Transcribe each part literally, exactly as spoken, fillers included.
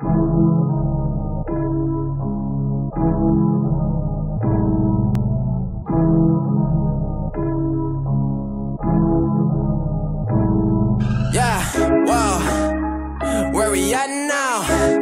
Yeah, whoa, where we at now?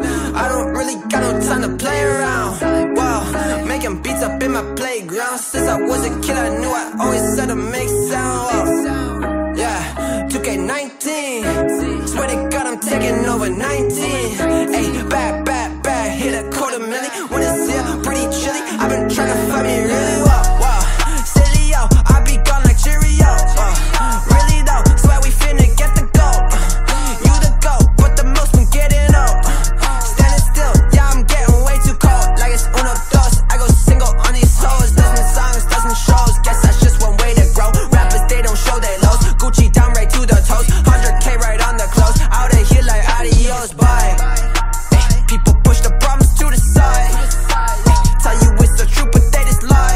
I don't really got no time to play around. Whoa, making beats up in my playground. Since I was a kid I knew I always had to make sound. Whoa. Yeah, two K nineteen, swear to God I'm taking over nineteen. Ayy, bad, bad, bad, hit a quarter million. When it's here, pretty chilly, I've been trying to find me really well. Whoa, silly yo, I be gone like Cheerio. Uh, really though, swear we finna get the goal. Uh, you the goat, but the most been getting old. Uh, standing still, yeah I'm getting way too cold. Like it's uno dos, I go single on these hoes. Dozen songs, dozen shows, guess that's just one way to grow. Rappers, they don't show their lows. Gucci down right to the toes, one hundred K right on the clothes. Out of here like adios, bye. Ay, people push the problems to the side. Ay, tell you it's the truth, but they just lie.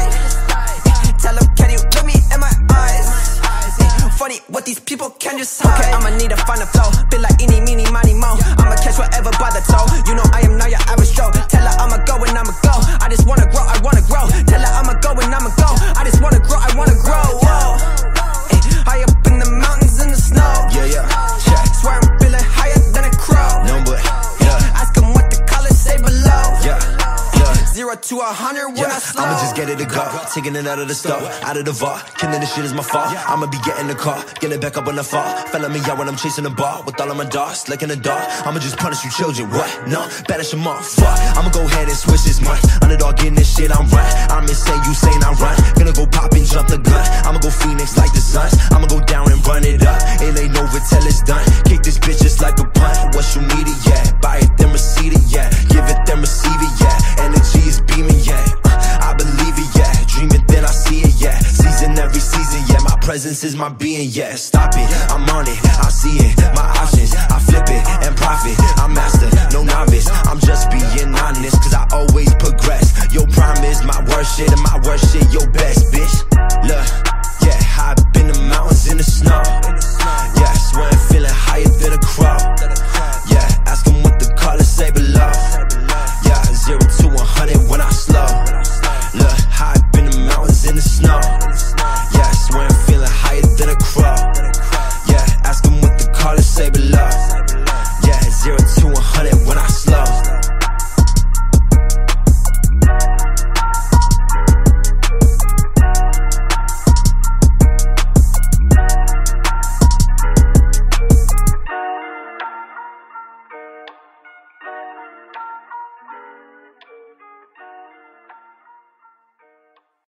Ay, tell them, can you look me in my eyes? Ay, funny what these people can just hide. Okay, I'ma need to find a flow. Feel like eeny, meeny, miny, mo. I'ma catch whatever by the toe. You know I am not your average Joe. Tell her I'ma go and I'ma go. I just wanna grow, I wanna grow. Tell her I'ma go and I'ma go. I just wanna grow, I wanna grow. Whoa. Ay, high up in the mountains in the snow. Yeah, yeah, yeah. Swear I'm feeling higher than a crow. No, but, yeah. Ask them what the colors say below. Yeah, yeah. Zero to a hundred when Yeah, I slow. I'ma just get it to go, taking it out of the store, out of the vault, killing this shit is my fault. I'ma be getting the car, get it back up on the fall. Felling me out when I'm chasing the ball, with all of my dogs, like in the dark. I'ma just punish you children, what? No, banish them off, fuck. I'ma go ahead and switch this month. Underdog getting this shit, I'm right. I'm insane, you saying I run. Gonna go pop and jump the gun. I'ma go Phoenix like the Suns. I'ma go down and run it up. It ain't over till it's done. Kick this bitch just like a punt. What you need it, yeah. Buy it, then receive it, yeah. Give it, then receive it, yeah. Energy is beaming, yeah. I believe it, yeah. Dream it, then I see it, yeah. Season every season, yeah. My presence is my being, yeah. Stop it, I'm on it, I see it. My options, I flip it and profit. I'm out